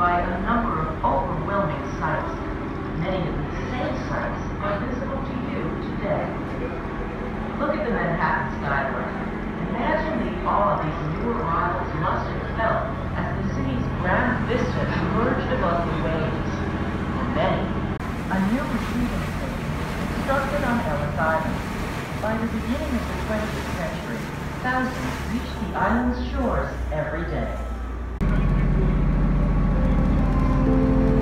by a number of overwhelming sights. Many of these same sights are visible to you today. Look at the Manhattan skyline. Imagine the awe these new arrivals must have felt as the city's grand vista emerged above the waves. For many, a new receiving station constructed on Ellis Island. By the beginning of the 20th century, thousands reached the island's shores every day.